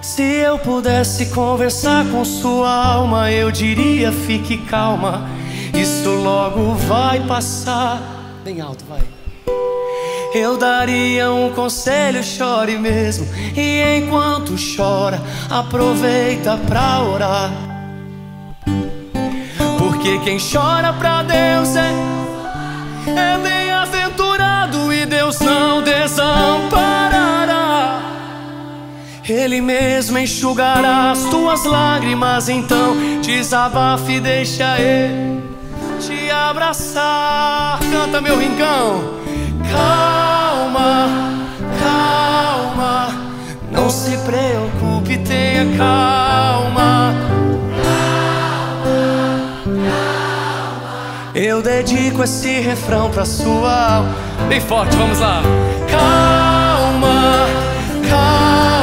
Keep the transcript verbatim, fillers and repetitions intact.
Se eu pudesse conversar com sua alma, eu diria: fique calma, isso logo vai passar. Bem alto, vai. Eu daria um conselho: chore mesmo. E enquanto chora, aproveita pra orar. Porque quem chora pra Deus é, é bem-aventurado, e Deus não desamparará. Ele mesmo enxugará as tuas lágrimas. Então desabafe e deixa Ele te abraçar. Canta, meu rincão. Calma, calma, não se preocupe, tenha calma. Eu dedico esse refrão pra sua alma. Bem forte, vamos lá. Calma, calma,